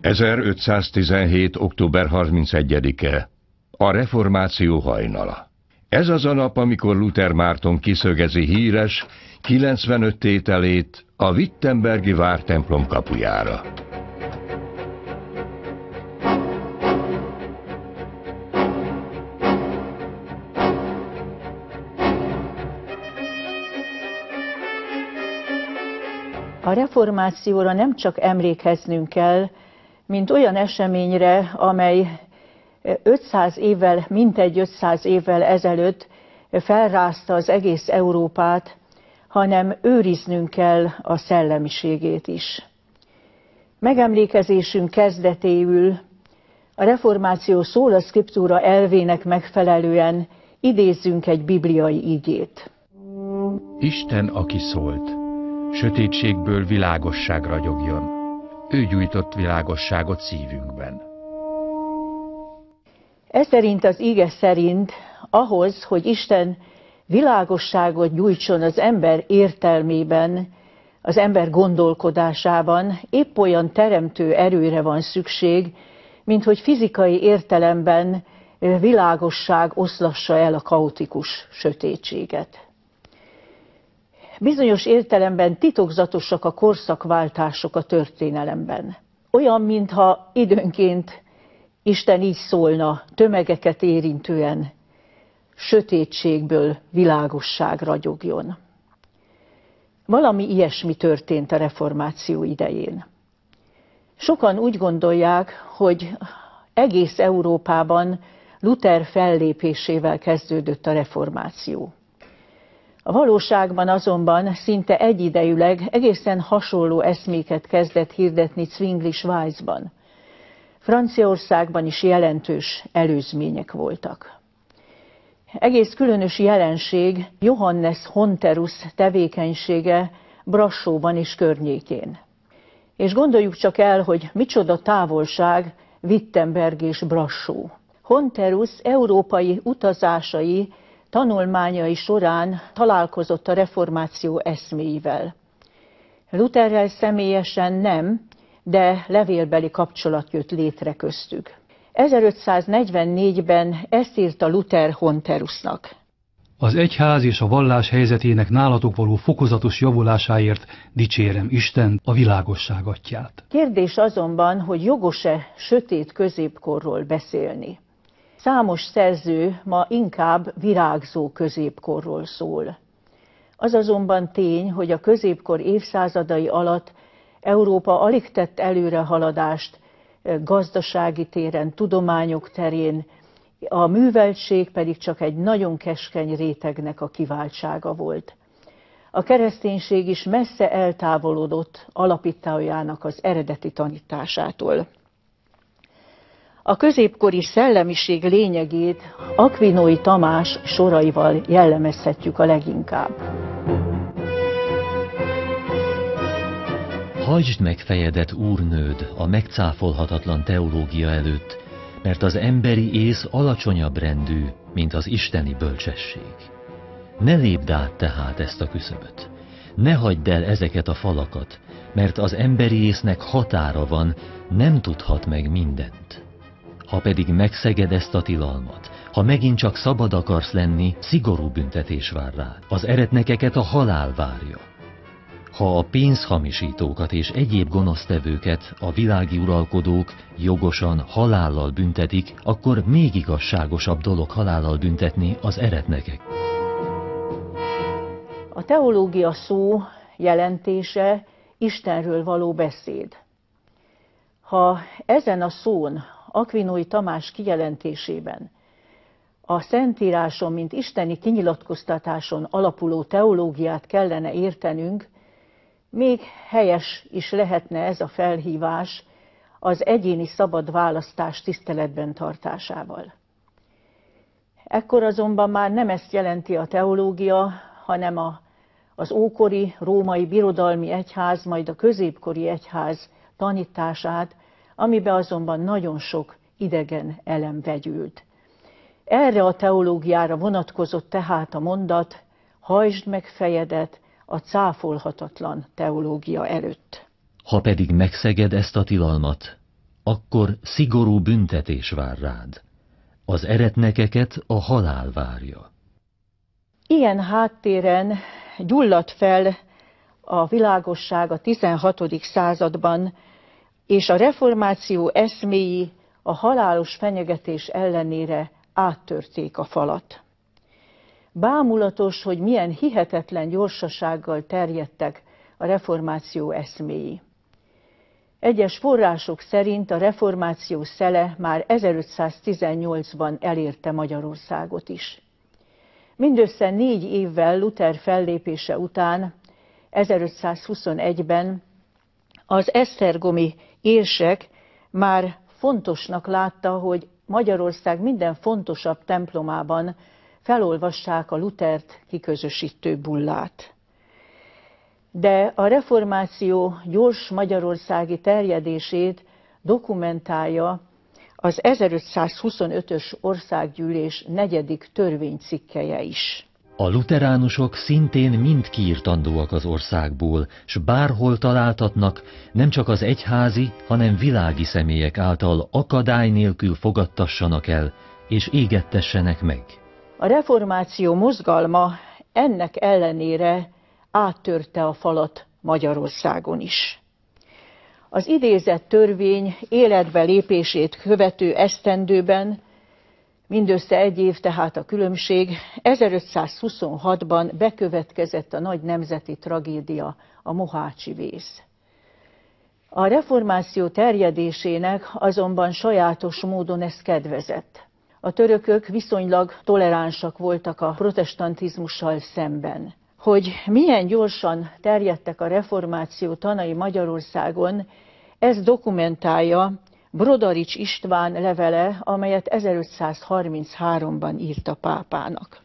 1517. október 31-e, a reformáció hajnala. Ez az a nap, amikor Luther Márton kiszögezi híres 95 tételét a wittenbergi vártemplom kapujára. A reformációra nem csak emlékeznünk kell, mint olyan eseményre, amely mintegy 500 évvel ezelőtt felrázta az egész Európát, hanem őriznünk kell a szellemiségét is. Megemlékezésünk kezdetéül a reformáció sola scriptura elvének megfelelően idézzünk egy bibliai igét. Isten, aki szólt, sötétségből világosság ragyogjon, ő gyújtott világosságot szívünkben. Ez szerint az ige szerint ahhoz, hogy Isten világosságot gyújtson az ember értelmében, az ember gondolkodásában, épp olyan teremtő erőre van szükség, mint hogy fizikai értelemben világosság oszlassa el a kaotikus sötétséget. Bizonyos értelemben titokzatosak a korszakváltások a történelemben. Olyan, mintha időnként Isten így szólna, tömegeket érintően, sötétségből világosság ragyogjon. Valami ilyesmi történt a reformáció idején. Sokan úgy gondolják, hogy egész Európában Luther fellépésével kezdődött a reformáció. A valóságban azonban szinte egyidejűleg egészen hasonló eszméket kezdett hirdetni Zwingli Svájcban. Franciaországban is jelentős előzmények voltak. Egész különös jelenség Johannes Honterus tevékenysége Brassóban és környékén. És gondoljuk csak el, hogy micsoda távolság Wittenberg és Brassó. Honterus európai utazásai, tanulmányai során találkozott a reformáció eszméivel. Lutherrel személyesen nem, de levélbeli kapcsolat jött létre köztük. 1544-ben ezt írta Luther Honterusnak. Az egyház és a vallás helyzetének nálatok való fokozatos javulásáért dicsérem Istent, a világosság atyját. Kérdés azonban, hogy jogos-e sötét középkorról beszélni. Számos szerző ma inkább virágzó középkorról szól. Az azonban tény, hogy a középkor évszázadai alatt Európa alig tett előrehaladást gazdasági téren, tudományok terén, a műveltség pedig csak egy nagyon keskeny rétegnek a kiváltsága volt. A kereszténység is messze eltávolodott alapítójának az eredeti tanításától. A középkori szellemiség lényegét Aquinói Tamás soraival jellemezhetjük a leginkább. Hajtsd meg fejedet, úrnőd, a megcáfolhatatlan teológia előtt, mert az emberi ész alacsonyabb rendű, mint az isteni bölcsesség. Ne lépd át tehát ezt a küszöböt. Ne hagyd el ezeket a falakat, mert az emberi észnek határa van, nem tudhat meg mindent. Ha pedig megszeged ezt a tilalmat, ha megint csak szabad akarsz lenni, szigorú büntetés vár rád. Az eretnekeket a halál várja. Ha a pénzhamisítókat és egyéb gonosztevőket a világi uralkodók jogosan halállal büntetik, akkor még igazságosabb dolog halállal büntetni az eretnekek. A teológia szó jelentése Istenről való beszéd. Ha ezen a szón, Aquinói Tamás kijelentésében a Szentíráson, mint isteni kinyilatkoztatáson alapuló teológiát kellene értenünk, még helyes is lehetne ez a felhívás az egyéni szabad választás tiszteletben tartásával. Ekkor azonban már nem ezt jelenti a teológia, hanem az ókori római birodalmi egyház, majd a középkori egyház tanítását, amibe azonban nagyon sok idegen elem vegyült. Erre a teológiára vonatkozott tehát a mondat, hajtsd meg fejedet a cáfolhatatlan teológia előtt. Ha pedig megszeged ezt a tilalmat, akkor szigorú büntetés vár rád. Az eretnekeket a halál várja. Ilyen háttéren gyulladt fel a világosság a 16. században, és a reformáció eszméi a halálos fenyegetés ellenére áttörték a falat. Bámulatos, hogy milyen hihetetlen gyorsasággal terjedtek a reformáció eszméi. Egyes források szerint a reformáció szele már 1518-ban elérte Magyarországot is. Mindössze 4 évvel Luther fellépése után, 1521-ben az esztergomi érsek már fontosnak látta, hogy Magyarország minden fontosabb templomában felolvassák a Luthert kiközösítő bullát. De a reformáció gyors magyarországi terjedését dokumentálja az 1525-ös országgyűlés 4. törvénycikkelye is. A luteránusok szintén mind kiirtandóak az országból, s bárhol találtatnak, nem csak az egyházi, hanem világi személyek által akadály nélkül fogadtassanak el, és égettessenek meg. A reformáció mozgalma ennek ellenére áttörte a falat Magyarországon is. Az idézett törvény életbe lépését követő esztendőben, mindössze 1 év tehát a különbség, 1526-ban bekövetkezett a nagy nemzeti tragédia, a mohácsi vész. A reformáció terjedésének azonban sajátos módon ez kedvezett. A törökök viszonylag toleránsak voltak a protestantizmussal szemben. Hogy milyen gyorsan terjedtek a reformáció tanai Magyarországon, ez dokumentálja Brodarics István levele, amelyet 1533-ban írt a pápának.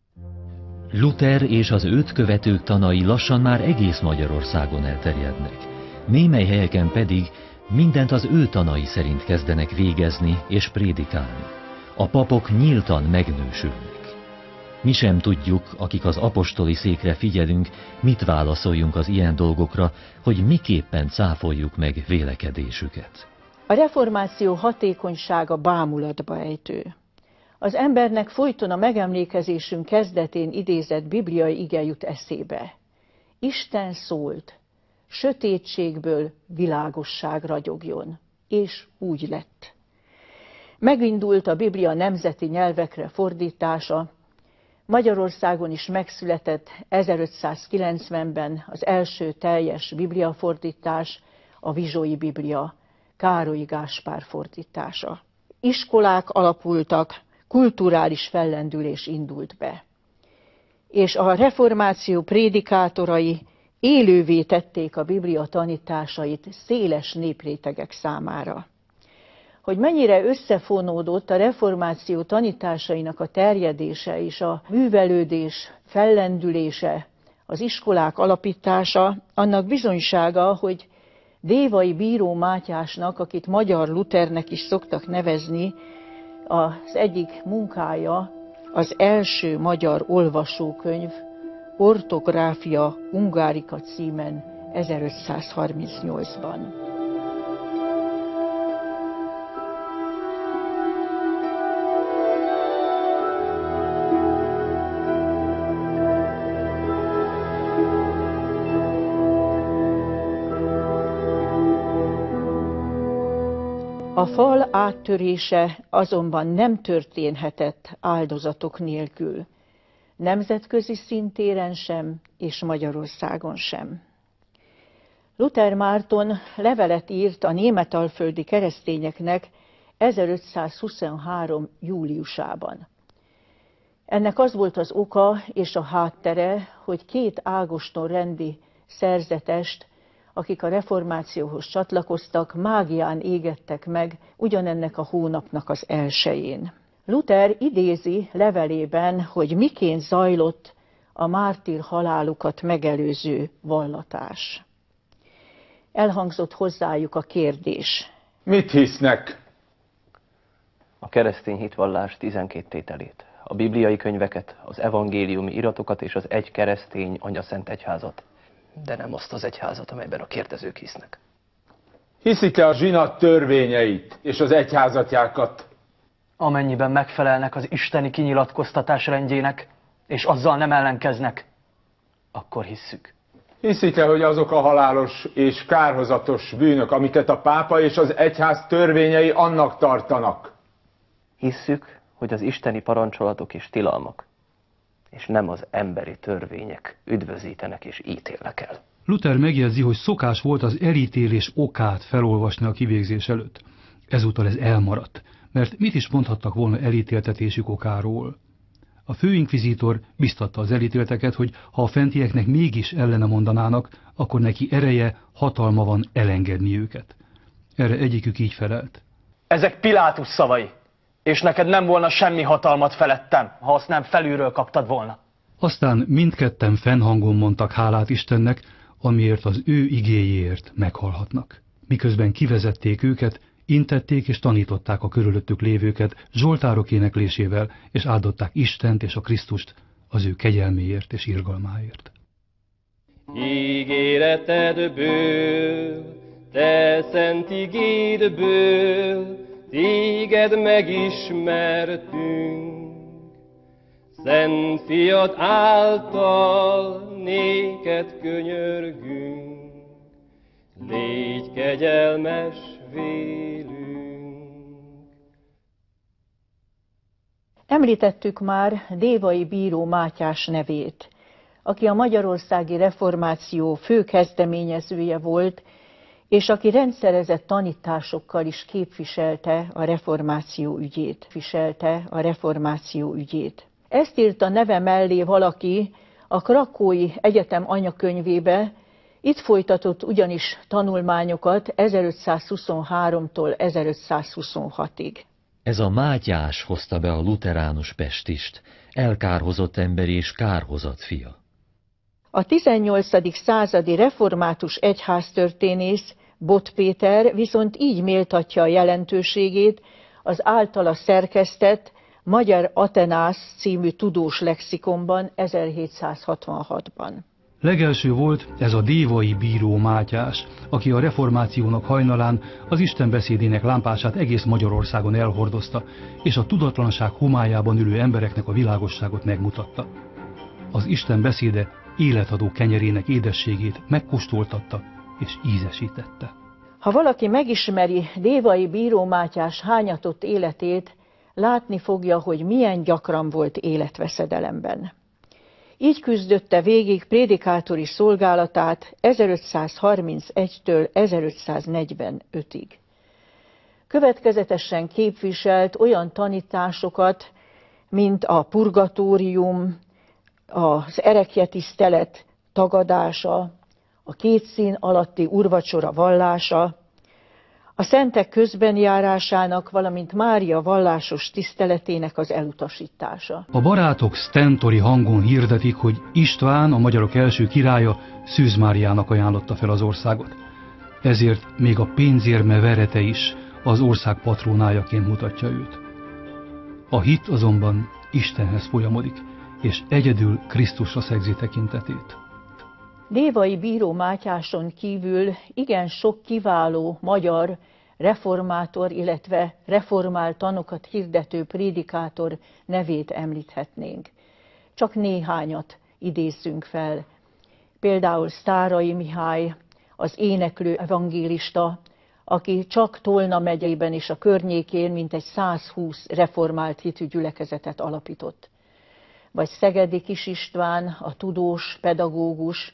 Luther és az őt követők tanai lassan már egész Magyarországon elterjednek. Némely helyeken pedig mindent az ő tanai szerint kezdenek végezni és prédikálni. A papok nyíltan megnősülnek. Mi sem tudjuk, akik az apostoli székre figyelünk, mit válaszoljunk az ilyen dolgokra, hogy miképpen cáfoljuk meg vélekedésüket. A reformáció hatékonysága bámulatba ejtő. Az embernek folyton a megemlékezésünk kezdetén idézett bibliai ige jut eszébe. Isten szólt, sötétségből világosság ragyogjon, és úgy lett. Megindult a Biblia nemzeti nyelvekre fordítása, Magyarországon is megszületett 1590-ben az első teljes bibliafordítás, a Vizsói Biblia, Károlyi Gáspár fordítása. Iskolák alapultak, kulturális fellendülés indult be. És a reformáció prédikátorai élővé tették a Biblia tanításait széles néprétegek számára. Hogy mennyire összefonódott a reformáció tanításainak a terjedése és a művelődés fellendülése, az iskolák alapítása, annak bizonysága, hogy Dévai Bíró Mátyásnak, akit Magyar Luthernek is szoktak nevezni, az egyik munkája az első magyar olvasókönyv, Ortográfia Ungarica címen 1538-ban. A fal áttörése azonban nem történhetett áldozatok nélkül, nemzetközi szintéren sem és Magyarországon sem. Luther Márton levelet írt a németalföldi keresztényeknek 1523. júliusában. Ennek az volt az oka és a háttere, hogy 2 ágoston rendi szerzetest, akik a reformációhoz csatlakoztak, mágián égettek meg ugyanennek a hónapnak az 1-jén. Luther idézi levelében, hogy miként zajlott a mártír halálukat megelőző vallatás. Elhangzott hozzájuk a kérdés. Mit hisznek? A keresztény hitvallás 12 tételét, a bibliai könyveket, az evangéliumi iratokat és az egy keresztény anyaszent egyházat. De nem azt az egyházat, amelyben a kérdezők hisznek. Hiszik-e a zsinat törvényeit és az egyházatjákat? Amennyiben megfelelnek az isteni kinyilatkoztatás rendjének, és azzal nem ellenkeznek, akkor hisszük. Hiszik-e, hogy azok a halálos és kárhozatos bűnök, amiket a pápa és az egyház törvényei annak tartanak? Hisszük, hogy az isteni parancsolatok és tilalmak, és nem az emberi törvények üdvözítenek és ítélnek el. Luther megjegyzi, hogy szokás volt az elítélés okát felolvasni a kivégzés előtt. Ezúttal ez elmaradt, mert mit is mondhattak volna elítéltetésük okáról? A főinkvizítor biztatta az elítélteket, hogy ha a fentieknek mégis ellene mondanának, akkor neki ereje, hatalma van elengedni őket. Erre egyikük így felelt. Ezek Pilátus szavai, és neked nem volna semmi hatalmat felettem, ha azt nem felülről kaptad volna. Aztán mindketten fennhangon mondtak hálát Istennek, amiért az ő igéjéért meghalhatnak. Miközben kivezették őket, intették és tanították a körülöttük lévőket zsoltárok éneklésével, és áldották Istent és a Krisztust az ő kegyelméért és irgalmáért. Ígéretedből, te szent igédből, téged megismertünk. Szent fiad által néked könyörgünk, légy kegyelmes vélünk. Említettük már Dévai bíró Mátyás nevét, aki a magyarországi reformáció fő kezdeményezője volt, és aki rendszerezett tanításokkal is képviselte a reformáció ügyét. Ezt írta neve mellé valaki a Krakói Egyetem anyakönyvébe, itt folytatott ugyanis tanulmányokat 1523-tól 1526-ig. Ez a Mátyás hozta be a luteránus Pestist, elkárhozott ember és kárhozat fia. A 18. századi református egyháztörténész Bot Péter viszont így méltatja a jelentőségét az általa szerkesztett Magyar Atenász című tudós lexikonban 1766-ban. Legelső volt ez a dévai bíró Mátyás, aki a reformációnak hajnalán az Isten beszédének lámpását egész Magyarországon elhordozta, és a tudatlanság homályában ülő embereknek a világosságot megmutatta. Az Isten beszéde életadó kenyerének édességét megkóstoltatta és ízesítette. Ha valaki megismeri Dévai bíró Mátyás hányatott életét, látni fogja, hogy milyen gyakran volt életveszedelemben. Így küzdötte végig prédikátori szolgálatát 1531-től 1545-ig. Következetesen képviselt olyan tanításokat, mint a purgatórium, az ereklyetisztelet tagadása, a két szín alatti úrvacsora vallása, a szentek közbenjárásának, valamint Mária vallásos tiszteletének az elutasítása. A barátok sztentori hangon hirdetik, hogy István, a magyarok első királya, Szűz Máriának ajánlotta fel az országot. Ezért még a pénzérme verete is az ország patrónájaként mutatja őt. A hit azonban Istenhez folyamodik, és egyedül Krisztusra szegzi tekintetét. Dévai bíró Mátyáson kívül igen sok kiváló magyar reformátor, illetve reformált tanokat hirdető prédikátor nevét említhetnénk. Csak néhányat idézzünk fel. Például Sztáray Mihály, az éneklő evangélista, aki csak Tolna megyében és a környékén mintegy 120 reformált hitű gyülekezetet alapított. Vagy Szegedi Kis István, a tudós, pedagógus,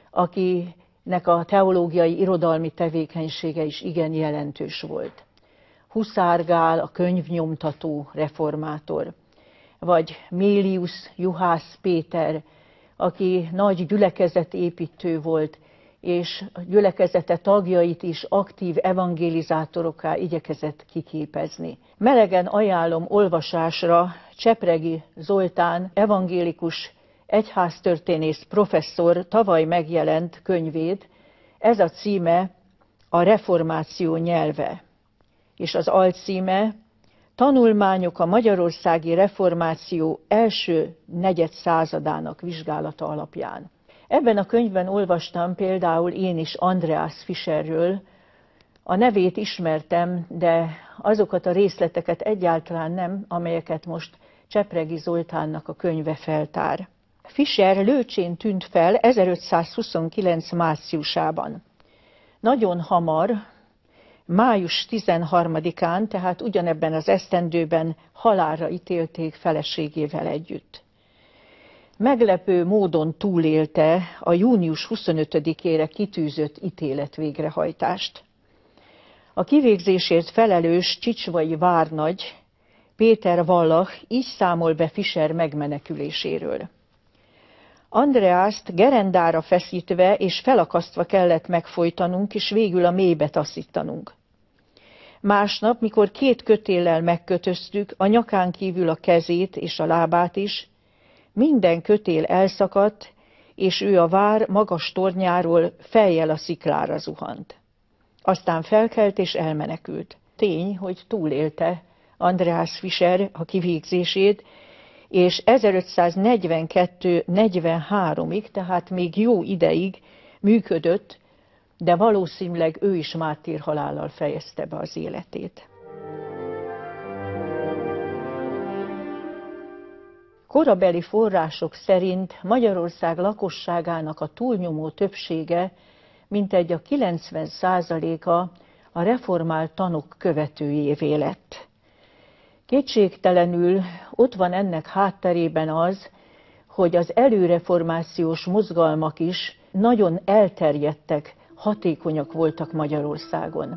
akinek a teológiai irodalmi tevékenysége is igen jelentős volt. Huszár Gál, a könyvnyomtató reformátor. Vagy Mélius Juhász Péter, aki nagy gyülekezetépítő volt, és a gyülekezete tagjait is aktív evangelizátorokká igyekezett kiképezni. Melegen ajánlom olvasásra Csepregi Zoltán evangélikus egyháztörténész professzor tavaly megjelent könyvét. Ez a címe A reformáció nyelve, és az alcíme Tanulmányok a magyarországi reformáció első negyedszázadának vizsgálata alapján. Ebben a könyvben olvastam például én is Andreas Fischerről, A nevét ismertem, de azokat a részleteket egyáltalán nem, amelyeket most Csepregi Zoltánnak a könyve feltár. Fischer Lőcsén tűnt fel 1529. márciusában. Nagyon hamar, május 13-án, tehát ugyanebben az esztendőben halálra ítélték feleségével együtt. Meglepő módon túlélte a június 25-ére kitűzött ítélet végrehajtást. A kivégzésért felelős csicsvai várnagy, Péter Wallach így számol be Fischer megmeneküléséről. Andreást gerendára feszítve és felakasztva kellett megfojtanunk, és végül a mélybe taszítanunk. Másnap, mikor 2 kötéllel megkötöztük, a nyakán kívül a kezét és a lábát is, minden kötél elszakadt, és ő a vár magas tornyáról fejjel a sziklára zuhant. Aztán felkelt és elmenekült. Tény, hogy túlélte Andreas Fischer a kivégzését, és 1542-43-ig, tehát még jó ideig működött, de valószínűleg ő is mártírhalállal fejezte be az életét. Korabeli források szerint Magyarország lakosságának a túlnyomó többsége, mintegy a 90%-a a reformált tanok követőjévé lett. Kétségtelenül ott van ennek hátterében az, hogy az előreformációs mozgalmak is nagyon elterjedtek, hatékonyak voltak Magyarországon.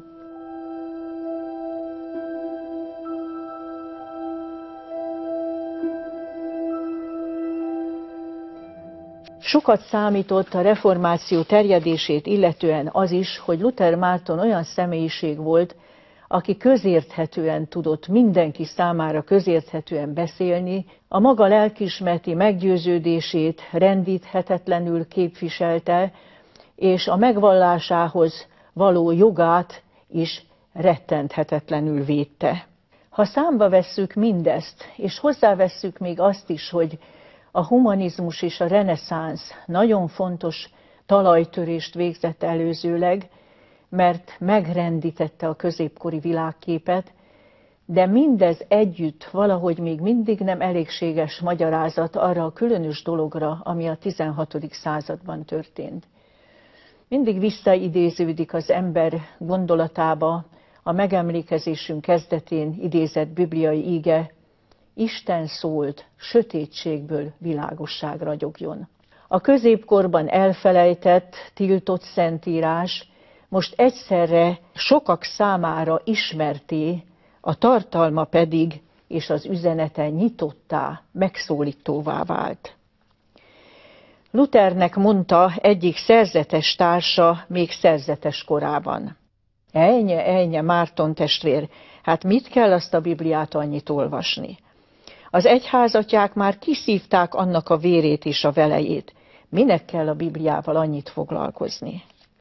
Sokat számított a reformáció terjedését illetően az is, hogy Luther Márton olyan személyiség volt, aki közérthetően tudott mindenki számára közérthetően beszélni, a maga lelkiismereti meggyőződését rendíthetetlenül képviselte, és a megvallásához való jogát is rettenthetetlenül védte. Ha számba vesszük mindezt, és hozzávesszük még azt is, hogy a humanizmus és a reneszánsz nagyon fontos talajtörést végzett előzőleg, mert megrendítette a középkori világképet, de mindez együtt valahogy még mindig nem elégséges magyarázat arra a különös dologra, ami a 16. században történt. Mindig visszaidéződik az ember gondolatába a megemlékezésünk kezdetén idézett bibliai íge: Isten szólt, sötétségből világosság ragyogjon. A középkorban elfelejtett, tiltott szentírás most egyszerre sokak számára ismerté, a tartalma pedig és az üzenete nyitottá, megszólítóvá vált. Luthernek mondta egyik szerzetes társa még szerzetes korában: Ejnye, Márton testvér, hát mit kell azt a Bibliát annyit olvasni? Az egyházatják már kiszívták annak a vérét és a velejét. Minek kell a Bibliával annyit foglalkozni?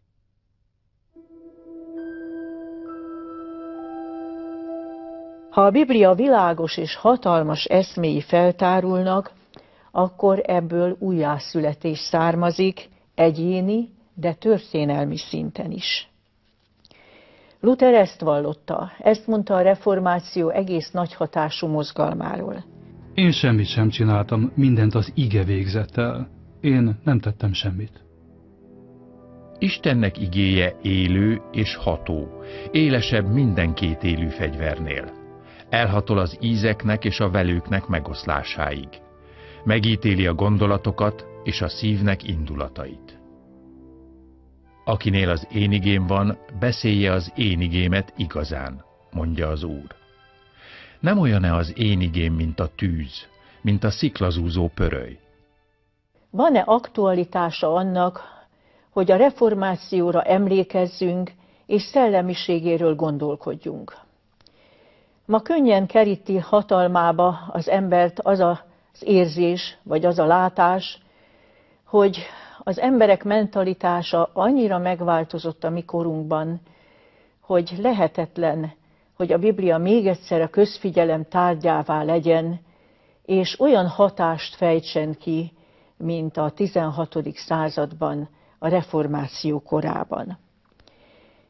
Ha a Biblia világos és hatalmas eszméi feltárulnak, akkor ebből újjászületés származik, egyéni, de történelmi szinten is. Luther ezt vallotta, ezt mondta a reformáció egész nagy hatású mozgalmáról. Én semmit sem csináltam, mindent az ige végzett el. Én nem tettem semmit. Istennek igéje élő és ható, élesebb minden két élő fegyvernél. Elhatol az ízeknek és a velőknek megoszlásáig. Megítéli a gondolatokat és a szívnek indulatait. Akinél az én igém van, beszélje az én igémet igazán, mondja az Úr. Nem olyan-e az én igém, mint a tűz, mint a sziklazúzó pöröly? Van-e aktualitása annak, hogy a reformációra emlékezzünk, és szellemiségéről gondolkodjunk? Ma könnyen keríti hatalmába az embert az az érzés, vagy az a látás, hogy az emberek mentalitása annyira megváltozott a mi korunkban, hogy lehetetlen, hogy a Biblia még egyszer a közfigyelem tárgyává legyen, és olyan hatást fejtsen ki, mint a 16. században, a reformáció korában.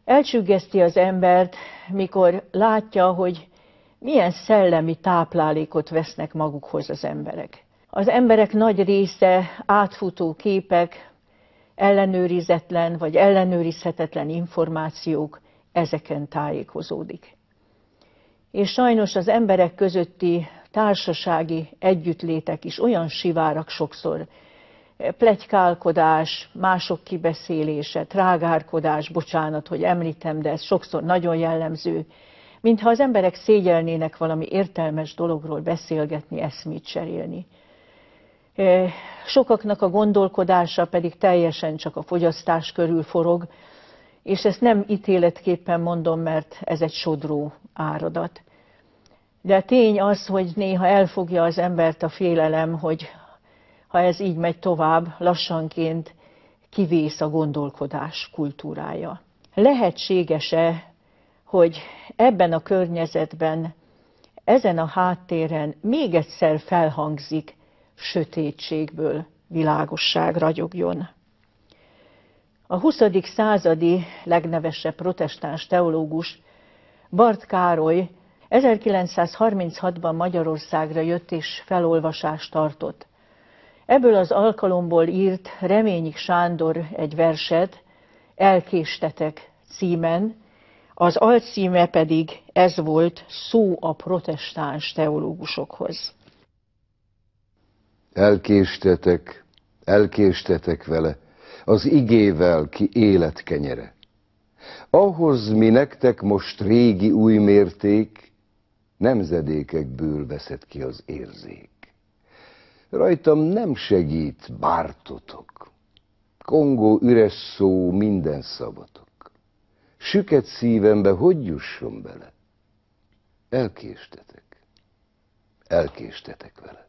Elcsüggeszti az embert, mikor látja, hogy milyen szellemi táplálékot vesznek magukhoz az emberek. Az emberek nagy része átfutó képek, ellenőrizetlen vagy ellenőrizhetetlen információk, ezeken tájékozódik. És sajnos az emberek közötti társasági együttlétek is olyan sivárak sokszor, pletykálkodás, mások kibeszélése, trágárkodás, bocsánat, hogy említem, de ez sokszor nagyon jellemző, mintha az emberek szégyelnének valami értelmes dologról beszélgetni, eszmét cserélni. Sokaknak a gondolkodása pedig teljesen csak a fogyasztás körül forog, és ezt nem ítéletképpen mondom, mert ez egy sodró áradat. De tény az, hogy néha elfogja az embert a félelem, hogy ha ez így megy tovább, lassanként kivész a gondolkodás kultúrája. Lehetséges-e, hogy ebben a környezetben, ezen a háttéren még egyszer felhangzik, sötétségből világosság ragyogjon? A 20. századi legnevesebb protestáns teológus, Barth Károly 1936-ban Magyarországra jött és felolvasást tartott. Ebből az alkalomból írt Reményik Sándor egy verset, Elkéstetek címen, az alcíme pedig ez volt, Szó a protestáns teológusokhoz. Elkéstetek vele, az igével, ki élet kenyere. Ahhoz, mi nektek most régi új mérték, nemzedékekből veszed ki az érzék. Rajtam nem segít bártotok, kongó üres szó minden szavatok. Süket szívembe hogy jusson bele? Elkéstetek vele.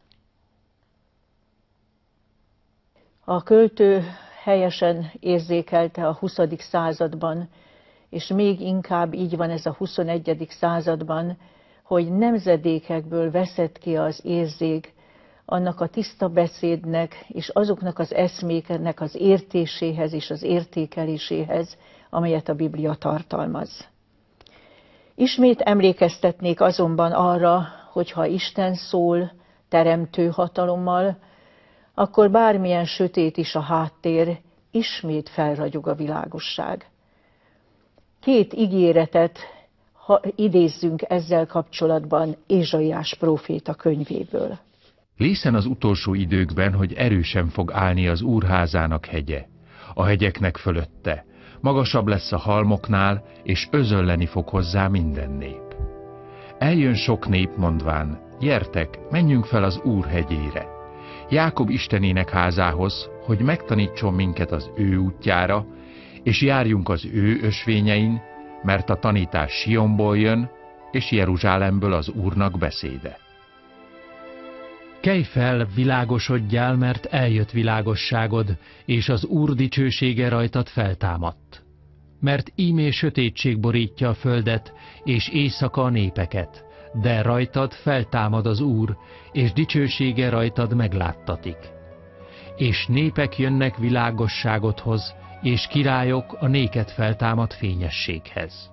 A költő helyesen érzékelte a 20. században, és még inkább így van ez a 21. században, hogy nemzedékekből veszed ki az érzék annak a tiszta beszédnek, és azoknak az eszméknek az értéséhez és az értékeléséhez, amelyet a Biblia tartalmaz. Ismét emlékeztetnék azonban arra, hogy ha Isten szól teremtő hatalommal, akkor bármilyen sötét is a háttér, ismét felragyog a világosság. 2 ígéretet idézzünk ezzel kapcsolatban Ézsaiás próféta könyvéből. Lészen az utolsó időkben, hogy erősen fog állni az Úrházának hegye, a hegyeknek fölötte, magasabb lesz a halmoknál, és özölleni fog hozzá minden nép. Eljön sok nép mondván, gyertek, menjünk fel az Úr hegyére, Jákob Istenének házához, hogy megtanítson minket az ő útjára, és járjunk az ő ösvényein, mert a tanítás Sionból jön, és Jeruzsálemből az Úrnak beszéde. Kelj fel, világosodjál, mert eljött világosságod, és az Úr dicsősége rajtad feltámadt. Mert ímé sötétség borítja a földet, és éjszaka a népeket, de rajtad feltámad az Úr, és dicsősége rajtad megláttatik. És népek jönnek világosságodhoz, és királyok a néked feltámad fényességhez.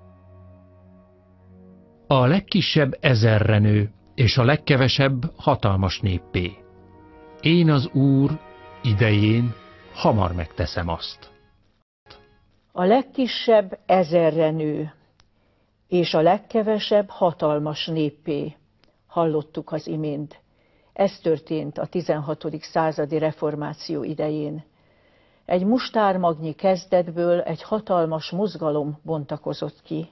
A legkisebb 1000-re nő, és a legkevesebb hatalmas néppé. Én az Úr idején hamar megteszem azt. A legkisebb 1000-re nő, és a legkevesebb hatalmas néppé. Hallottuk az imént. Ez történt a 16. századi reformáció idején. Egy mustármagnyi kezdetből egy hatalmas mozgalom bontakozott ki.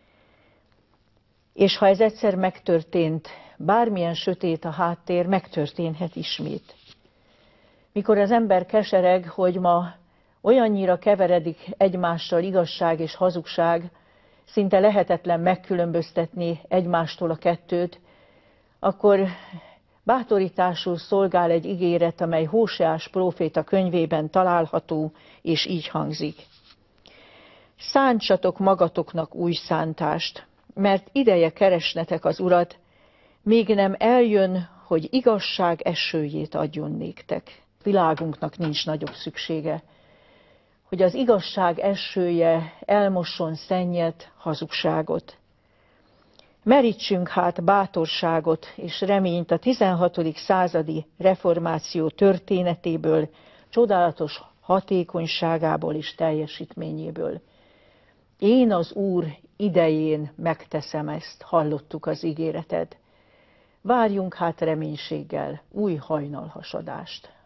És ha ez egyszer megtörtént, bármilyen sötét a háttér, megtörténhet ismét. Mikor az ember kesereg, hogy ma olyannyira keveredik egymással igazság és hazugság, szinte lehetetlen megkülönböztetni egymástól a kettőt, akkor bátorításul szolgál egy ígéret, amely Hóseás próféta könyvében található, és így hangzik. Szántsatok magatoknak új szántást, mert ideje keresnetek az Urat, még nem eljön, hogy igazság esőjét adjon néktek. Világunknak nincs nagyobb szüksége, hogy az igazság esője elmosson szennyet, hazugságot. Merítsünk hát bátorságot és reményt a 16. századi reformáció történetéből, csodálatos hatékonyságából és teljesítményéből. Én az Úr idején megteszem ezt, hallottuk az ígéreted. Várjunk hát reménységgel új hajnalhasadást.